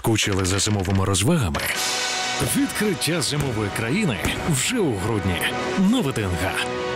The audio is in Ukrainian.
Скучили за зимовими розвагами? Відкриття зимової країни вже у грудні на ВТНГ.